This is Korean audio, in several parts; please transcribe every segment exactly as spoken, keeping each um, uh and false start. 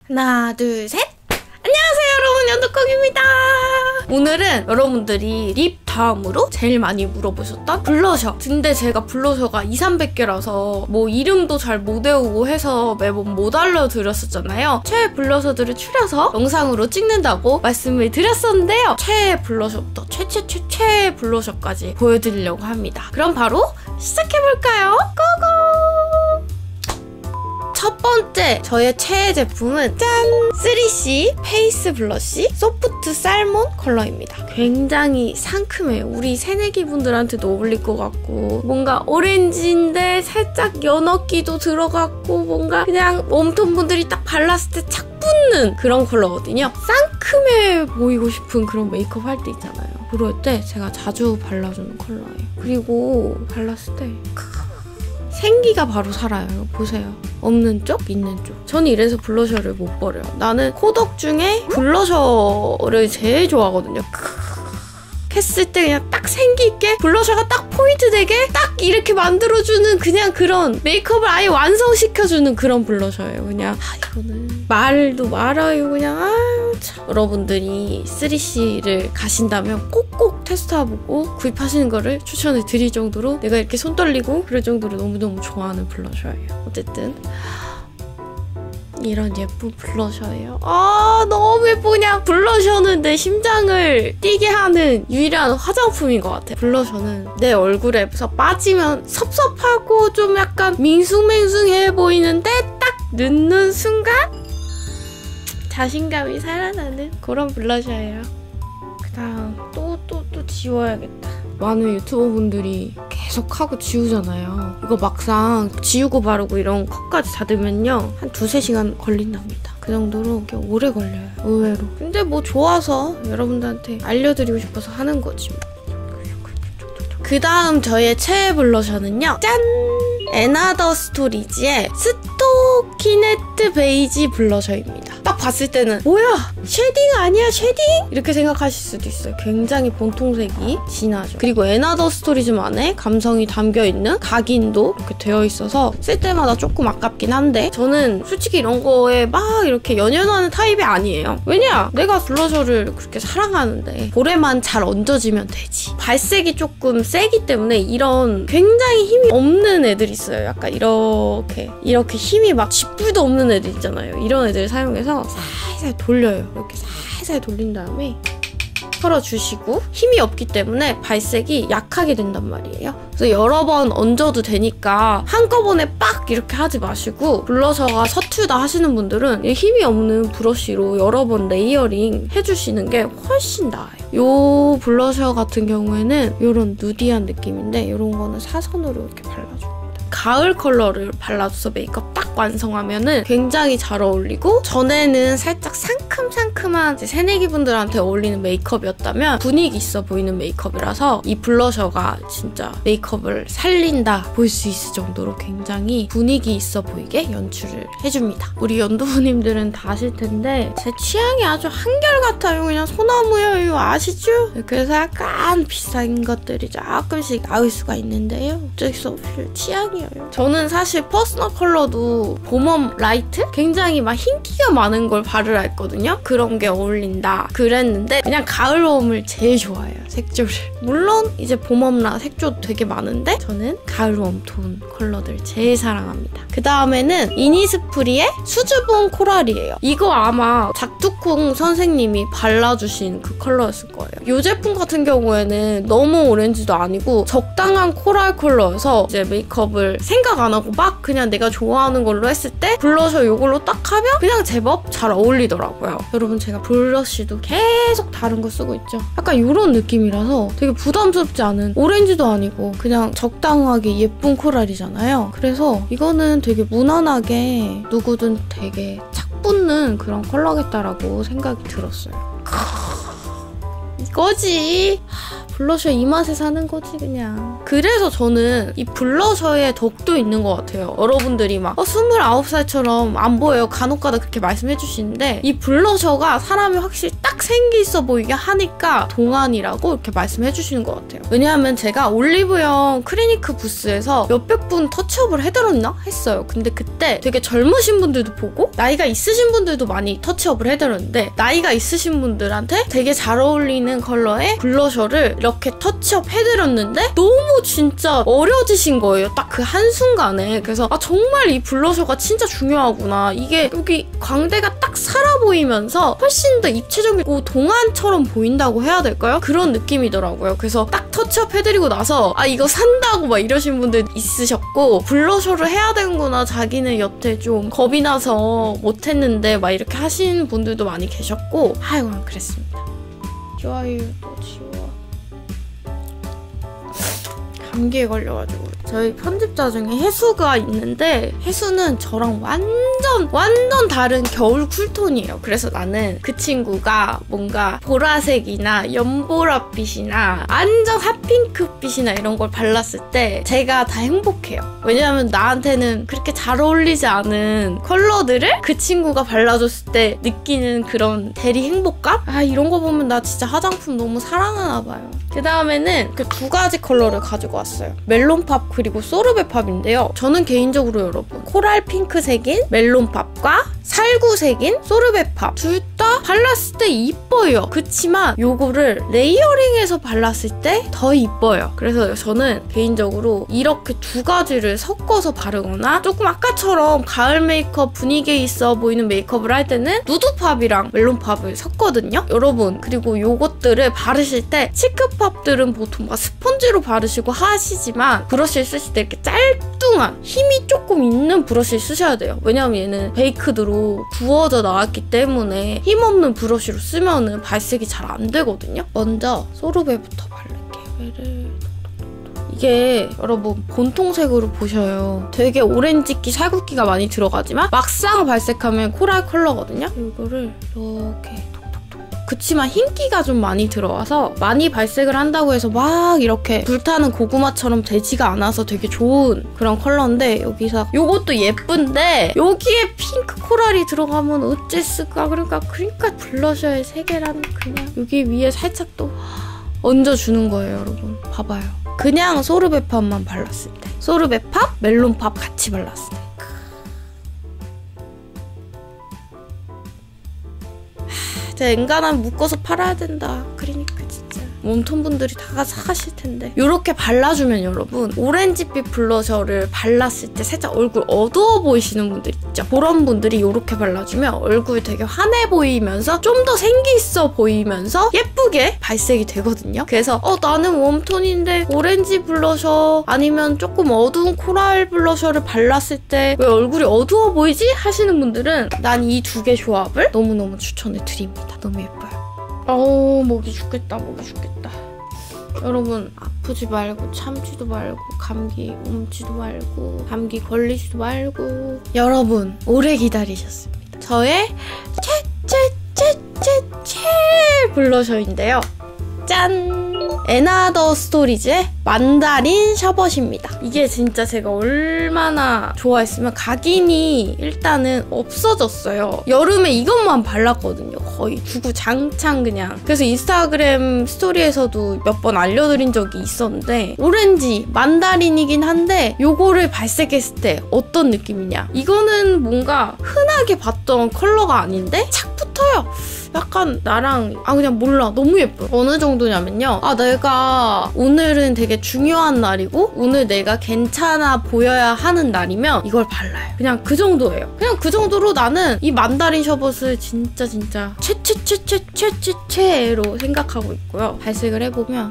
하나, 둘, 셋! 안녕하세요 여러분, 연두콩입니다. 오늘은 여러분들이 립 다음으로 제일 많이 물어보셨던 블러셔. 근데 제가 블러셔가 이삼백 개라서 뭐 이름도 잘 못 외우고 해서 매번 못 알려드렸었잖아요. 최애 블러셔들을 추려서 영상으로 찍는다고 말씀을 드렸었는데요. 최애 블러셔부터 최최최 최애 블러셔까지 보여드리려고 합니다. 그럼 바로 시작해볼까요? 고고! 첫 번째 저의 최애 제품은 짠! 쓰리씨 페이스 블러쉬 소프트 살몬 컬러입니다. 굉장히 상큼해요. 우리 새내기 분들한테도 어울릴 것 같고 뭔가 오렌지인데 살짝 연어기도 들어갔고 뭔가 그냥 웜톤 분들이 딱 발랐을 때 착 붙는 그런 컬러거든요. 상큼해 보이고 싶은 그런 메이크업 할 때 있잖아요. 그럴 때 제가 자주 발라주는 컬러예요. 그리고 발랐을 때 생기가 바로 살아요. 이거 보세요. 없는 쪽, 있는 쪽. 저는 이래서 블러셔를 못 버려요. 나는 코덕 중에 블러셔를 제일 좋아하거든요. 했을 때 그냥 딱 생기있게 블러셔가 딱 포인트 되게 딱 이렇게 만들어주는 그냥 그런 메이크업을 아예 완성시켜주는 그런 블러셔예요. 그냥 아, 이거는 말도 말아요. 그냥 아유 참. 여러분들이 쓰리씨를 가신다면 꼭꼭 테스트해보고 구입하시는 거를 추천을 드릴 정도로 내가 이렇게 손 떨리고 그럴 정도로 너무너무 좋아하는 블러셔예요. 어쨌든 이런 예쁜 블러셔예요. 아 너무 예쁘. 그냥 블러셔는 내 심장을 뛰게 하는 유일한 화장품인 것 같아. 블러셔는 내 얼굴에서 빠지면 섭섭하고 좀 약간 밍숭맹숭해 보이는데 딱 넣는 순간 자신감이 살아나는 그런 블러셔예요. 그 다음 또 또 또 지워야겠다. 많은 유튜버분들이 계속 하고 지우잖아요. 이거 막상 지우고 바르고 이런 컷까지 닫으면요 한 두세 시간 걸린답니다. 그 정도로 이렇게 오래 걸려요, 의외로. 근데 뭐 좋아서 여러분들한테 알려드리고 싶어서 하는 거지. 그 다음 저의 최애 블러셔는요, 짠! 에나더 스토리지의 스토키네트 베이지 블러셔입니다. 딱 봤을 때는 뭐야? 쉐딩 아니야? 쉐딩? 이렇게 생각하실 수도 있어요. 굉장히 본통색이 진하죠. 그리고 에나더 스토리지만의 감성이 담겨있는 각인도 이렇게 되어 있어서 쓸 때마다 조금 아깝긴 한데 저는 솔직히 이런 거에 막 이렇게 연연하는 타입이 아니에요. 왜냐? 내가 블러셔를 그렇게 사랑하는데 볼에만 잘 얹어지면 되지. 발색이 조금 세기 때문에 이런 굉장히 힘이 없는 애들이 있어요. 약간 이렇게 이렇게 힘이 막 쥐뿔도 없는 애들 있잖아요. 이런 애들 사용해서 살살 돌려요. 이렇게 살살 돌린 다음에 털어주시고 힘이 없기 때문에 발색이 약하게 된단 말이에요. 그래서 여러 번 얹어도 되니까 한꺼번에 빡 이렇게 하지 마시고 블러셔가 서툴다 하시는 분들은 힘이 없는 브러쉬로 여러 번 레이어링 해주시는 게 훨씬 나아요. 이 블러셔 같은 경우에는 이런 누디한 느낌인데 이런 거는 사선으로 이렇게 발라줘요. 가을 컬러를 발라줘서 메이크업 딱 완성하면은 굉장히 잘 어울리고 전에는 살짝 상큼상큼한 이제 새내기 분들한테 어울리는 메이크업이었다면 분위기 있어 보이는 메이크업이라서 이 블러셔가 진짜 메이크업을 살린다 볼 수 있을 정도로 굉장히 분위기 있어 보이게 연출을 해줍니다. 우리 연두부님들은 다 아실 텐데 제 취향이 아주 한결같아요. 그냥 소나무예요. 아시죠? 그래서 약간 비싼 것들이 조금씩 나올 수가 있는데요. 어쩔 수 없이 취향이에요. 저는 사실 퍼스널 컬러도 봄웜 라이트? 굉장히 막 흰기가 많은 걸 바르라 했거든요. 그런 게 어울린다 그랬는데 그냥 가을 웜을 제일 좋아해요. 색조를. 물론 이제 봄웜라 색조 되게 많은데 저는 가을 웜톤 컬러들 제일 사랑합니다. 그 다음에는 이니스프리의 수줍은 코랄이에요. 이거 아마 작두콩 선생님이 발라주신 그 컬러였을 거예요. 이 제품 같은 경우에는 너무 오렌지도 아니고 적당한 코랄 컬러여서 이제 메이크업을 생각 안 하고 막 그냥 내가 좋아하는 걸로 했을 때 블러셔 이걸로 딱 하면 그냥 제법 잘 어울리더라고요. 여러분 제가 블러쉬도 계속 다른 거 쓰고 있죠. 약간 이런 느낌이라서 되게 부담스럽지 않은 오렌지도 아니고 그냥 적당하게 예쁜 코랄이잖아요. 그래서 이거는 되게 무난하게 누구든 되게 착 붙는 그런 컬러겠다라고 생각이 들었어요. 이거지. 블러셔 이 맛에 사는 거지 그냥. 그래서 저는 이 블러셔에 덕도 있는 것 같아요. 여러분들이 막 어, 스물아홉 살처럼 안 보여요. 간혹가다 그렇게 말씀해 주시는데 이 블러셔가 사람이 확실히 딱 생기 있어 보이게 하니까 동안이라고 이렇게 말씀해 주시는 것 같아요. 왜냐하면 제가 올리브영 클리니크 부스에서 몇백 분 터치업을 해드렸나? 했어요. 근데 그때 되게 젊으신 분들도 보고 나이가 있으신 분들도 많이 터치업을 해드렸는데 나이가 있으신 분들한테 되게 잘 어울리는 컬러의 블러셔를 이렇게 터치업 해드렸는데 너무 진짜 어려지신 거예요. 딱 그 한순간에. 그래서 아 정말 이 블러셔가 진짜 중요하구나. 이게 여기 광대가 딱 살아 보이면서 훨씬 더 입체적이고 동안처럼 보인다고 해야 될까요? 그런 느낌이더라고요. 그래서 딱 터치업 해드리고 나서 아 이거 산다고 막 이러신 분들 있으셨고 블러셔를 해야 되는구나. 자기는 여태 좀 겁이 나서 못했는데 막 이렇게 하시는 분들도 많이 계셨고 아이고 그랬습니다. 좋아요. 또 지워. 감기에 걸려가지고 저희 편집자 중에 혜수가 있는데 혜수는 저랑 완전 완전 다른 겨울 쿨톤이에요. 그래서 나는 그 친구가 뭔가 보라색이나 연보라빛이나 완전 핫핑크빛이나 이런 걸 발랐을 때 제가 다 행복해요. 왜냐하면 나한테는 그렇게 잘 어울리지 않은 컬러들을 그 친구가 발라줬을 때 느끼는 그런 대리 행복감? 아 이런 거 보면 나 진짜 화장품 너무 사랑하나 봐요. 그 다음에는 그 두 가지 컬러를 가지고 왔어요. 멜론팝 그리고 소르베팝인데요. 저는 개인적으로 여러분 코랄 핑크색인 멜론팝과 살구색인 소르베팝 둘 다 발랐을 때 이뻐요. 그치만 요거를 레이어링해서 발랐을 때 더 이뻐요. 그래서 저는 개인적으로 이렇게 두 가지를 섞어서 바르거나 조금 아까처럼 가을 메이크업 분위기에 있어 보이는 메이크업을 할 때는 누드팝이랑 멜론팝을 섞거든요. 여러분 그리고 요것들을 바르실 때 치크팝들은 보통 막 스펀지로 바르시고 하시지만 브러쉬를 쓰실 때 이렇게 짤뚱한 힘이 조금 있는 브러쉬를 쓰셔야 돼요. 왜냐면 얘는 베이크드로 구워져 나왔기 때문에 힘없는 브러쉬로 쓰면은 발색이 잘 안 되거든요. 먼저 소르베부터 바를게요. 이게 여러분 본통색으로 보셔요. 되게 오렌지기, 살구기가 많이 들어가지만 막상 발색하면 코랄 컬러거든요. 이거를 이렇게 그치만 흰기가 좀 많이 들어와서 많이 발색을 한다고 해서 막 이렇게 불타는 고구마처럼 되지가 않아서 되게 좋은 그런 컬러인데 여기서 이것도 예쁜데 여기에 핑크 코랄이 들어가면 어째을까. 그러니까 그러니까 블러셔의 세계란 그냥 여기 위에 살짝 또 얹어주는 거예요. 여러분 봐봐요. 그냥 소르베팝만 발랐을 때 소르베팝, 멜론팝 같이 발랐을 때 진짜 엔간하면 묶어서 팔아야 된다. 그러니까 진짜 웜톤 분들이 다 사가실 텐데 이렇게 발라주면 여러분 오렌지빛 블러셔를 발랐을 때 살짝 얼굴 어두워 보이시는 분들 있죠. 그런 분들이 이렇게 발라주면 얼굴 되게 환해 보이면서 좀 더 생기 있어 보이면서 예쁘게 발색이 되거든요. 그래서 어 나는 웜톤인데 오렌지 블러셔 아니면 조금 어두운 코랄 블러셔를 발랐을 때 왜 얼굴이 어두워 보이지? 하시는 분들은 난 이 두 개 조합을 너무너무 추천해 드립니다. 너무 예뻐요. 어우 목이 죽겠다. 목이 죽겠다. 여러분 아프지 말고 참지도 말고 감기 옮지도 말고 감기 걸리지도 말고 여러분 오래 기다리셨습니다. 저의 최최최최최 블러셔인데요. 짠! 에나더 스토리즈의 만다린 셔벗입니다. 이게 진짜 제가 얼마나 좋아했으면 각인이 일단은 없어졌어요. 여름에 이것만 발랐거든요. 거의 주구장창 그냥. 그래서 인스타그램 스토리에서도 몇 번 알려드린 적이 있었는데 오렌지, 만다린이긴 한데 요거를 발색했을 때 어떤 느낌이냐. 이거는 뭔가 흔하게 봤던 컬러가 아닌데 착 붙어요. 약간 나랑 아 그냥 몰라 너무 예뻐요. 어느 정도냐면요. 아 내가 오늘은 되게 중요한 날이고 오늘 내가 괜찮아 보여야 하는 날이면 이걸 발라요. 그냥 그 정도예요. 그냥 그 정도로 나는 이 만다린 셔벗을 진짜 진짜 최최최최최최최로 생각하고 있고요. 발색을 해보면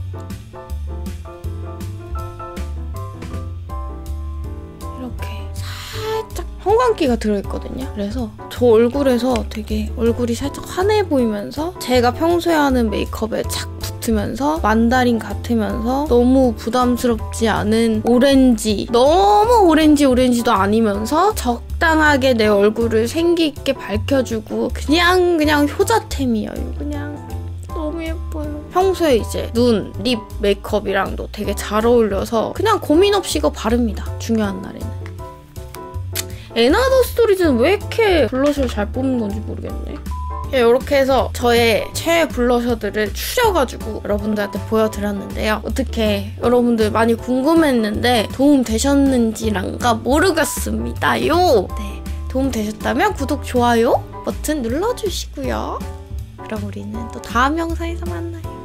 이렇게 살짝 형광기가 들어있거든요. 그래서 저 얼굴에서 되게 얼굴이 살짝 환해 보이면서 제가 평소에 하는 메이크업에 착 붙으면서 만다린 같으면서 너무 부담스럽지 않은 오렌지, 너무 오렌지 오렌지도 아니면서 적당하게 내 얼굴을 생기 있게 밝혀주고 그냥 그냥 효자템이에요. 그냥 너무 너무 예뻐요. 평소에 이제 눈, 립 메이크업이랑도 되게 잘 어울려서 그냥 고민 없이 이거 바릅니다. 중요한 날에는. 에나더 스토리즈는 왜 이렇게 블러셔를 잘 뽑는 건지 모르겠네. 이렇게 해서 저의 최애 블러셔들을 추려가지고 여러분들한테 보여드렸는데요. 어떻게 여러분들 많이 궁금했는데 도움 되셨는지란가 모르겠습니다요. 네, 도움 되셨다면 구독, 좋아요 버튼 눌러주시고요. 그럼 우리는 또 다음 영상에서 만나요.